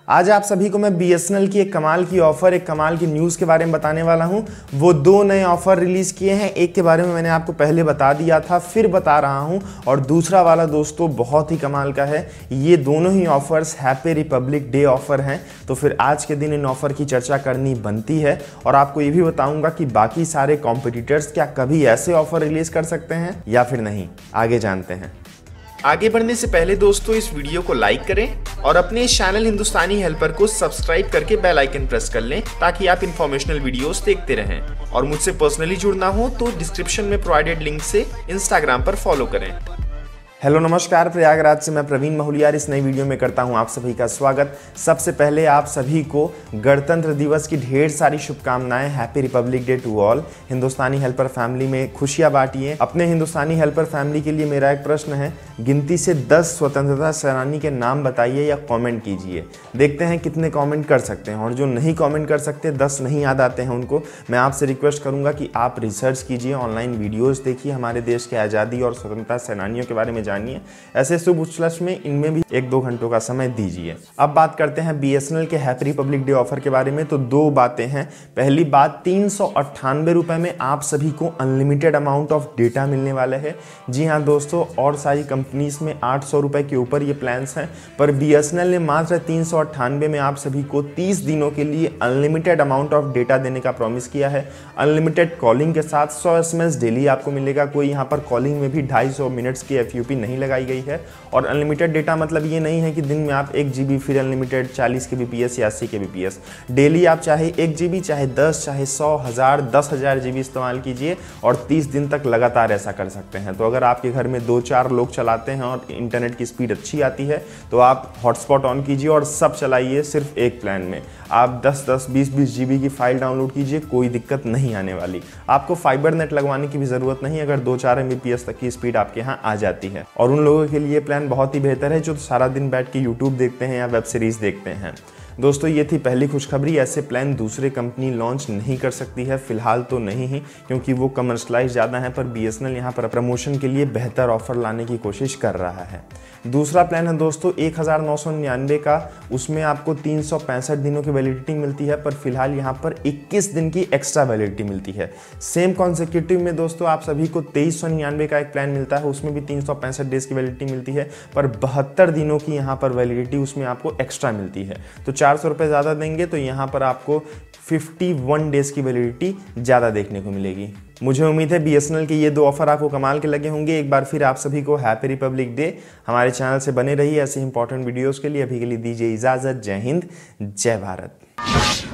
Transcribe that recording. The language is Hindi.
आज आप सभी को मैं BSNL की एक कमाल की ऑफर, एक कमाल की न्यूज़ के बारे में बताने वाला हूं। वो दो नए ऑफर रिलीज़ किए हैं। एक के बारे में मैंने आपको पहले बता दिया था, फिर बता रहा हूं, और दूसरा वाला दोस्तों बहुत ही कमाल का है। ये दोनों ही offers happy republic day offer हैं, तो फिर आज के दिन इन ऑफर की चर्चा करनी बनती है। और आपको ये भी बताऊंगा कि बाकी सारे कॉम्पिटिटर्स क्या कभी ऐसे ऑफर रिलीज़ कर सकते हैं या फिर नहीं। आगे जानते हैं। आगे बढ़ने से पहले दोस्तों इस वीडियो को लाइक करें और अपने इस चैनल हिंदुस्तानी हेल्पर को सब्सक्राइब करके बेल आइकन प्रेस कर लें ताकि आप इंफॉर्मेशनल वीडियोस देखते रहें। और मुझसे पर्सनली जुड़ना हो तो डिस्क्रिप्शन में प्रोवाइडेड लिंक से इंस्टाग्राम पर फॉलो करें। हेलो नमस्कार, प्रयागराज से मैं प्रवीण महूलियार इस नई वीडियो में करता हूं आप सभी का स्वागत। सबसे पहले आप सभी को गणतंत्र दिवस की ढेर सारी शुभकामनाएं। Happy republic day to all. Hindustani helper family में खुशियां बांटिए। अपने हिंदुस्तानी हेल्पर फैमिली के लिए मेरा एक प्रश्न है, गिनती से 10 स्वतंत्रता सेनानी के नाम बताइए या कमेंट कीजिए। देखते हैं कितने कमेंट कर सकते हैं। और जो नहीं कमेंट कर सकते, 10 नहीं याद आते हैं उनको, मैं आपसे रिक्वेस्ट करूंगा कि आप रिसर्च कीजिए, ऑनलाइन वीडियोज़ देखिए, हमारे देश के आज़ादी और स्वतंत्रता सेनानियों के बारे में जानिए। ऐसे शुभ उपलक्ष्य में इनमें भी 1-2 घंटों का समय दीजिए। अब बात करते हैं BSNL के हैप्पी रिपब्लिक डे ऑफर के बारे में। तो दो बातें हैं। पहली बात, 398 रुपए में आप सभी को अनलिमिटेड अमाउंट ऑफ डेटा मिलने वाला है। जी हाँ दोस्तों, और सारी कंपनीज में 800 रुपए के ऊपर ये प्लान्स हैं, पर BSNL ने मात्र 398 में आप सभी को 30 दिनों के लिए अनलिमिटेड अमाउंट ऑफ डेटा देने का प्रॉमिस किया है। अनलिमिटेड कॉलिंग के साथ 100 SMS डेली आपको मिलेगा। कोई यहाँ पर कॉलिंग में भी 250 मिनट्स की FUP नहीं लगाई गई है। और अनलिमिटेड डेटा मतलब ये नहीं है कि दिन में आप 1 GB फिर अनलिमिटेड 40 kbps या 80 kbps। डेली आप चाहे 1 GB, चाहे 10, चाहे 100, 1000, 10,000 GB इस्तेमाल कीजिए और 30 दिन तक लगातार ऐसा कर सकते हैं। तो अगर आपके घर में 2-4 लोग चलाते हैं और इंटरनेट की स्पीड अच्छी आती है तो आप हॉटस्पॉट ऑन कीजिए और सब चलाइए सिर्फ एक प्लान में। आप 10-10, 20-20 GB की फाइल डाउनलोड कीजिए, कोई दिक्कत नहीं आने वाली। आपको फाइबर नेट लगवाने की भी ज़रूरत नहीं अगर 2-4 Mbps तक की स्पीड आपके यहाँ आ जाती है। और उन लोगों के लिए प्लान बहुत ही बेहतर है जो सारा दिन बैठ के YouTube देखते हैं या वेब सीरीज़ देखते हैं। दोस्तों ये थी पहली खुशखबरी। ऐसे प्लान दूसरे कंपनी लॉन्च नहीं कर सकती है, फिलहाल तो नहीं ही, क्योंकि वो कमर्शलाइज ज़्यादा है। पर BSNL यहाँ पर प्रमोशन के लिए बेहतर ऑफर लाने की कोशिश कर रहा है। दूसरा प्लान है दोस्तों 1999 का। उसमें आपको 365 दिनों की वैलिडिटी मिलती है, पर फिलहाल यहाँ पर 21 दिन की एक्स्ट्रा वैलिडिटी मिलती है। सेम कॉन्सेक्यूटिव में दोस्तों आप सभी को 2399 का एक प्लान मिलता है, उसमें भी 365 डेज की वैलिडिटी मिलती है, पर 72 दिनों की यहाँ पर वैलिडिटी उसमें आपको एक्स्ट्रा मिलती है। तो 400 रुपये ज़्यादा देंगे तो यहाँ पर आपको 51 डेज की वैलिडिटी ज़्यादा देखने को मिलेगी। मुझे उम्मीद है BSNL के ये दो ऑफर आपको कमाल के लगे होंगे। एक बार फिर आप सभी को हैप्पी रिपब्लिक डे। हमारे चैनल से बने रहिए ऐसे इंपॉर्टेंट वीडियोस के लिए। अभी के लिए दीजिए इजाज़त। जय हिंद, जय भारत।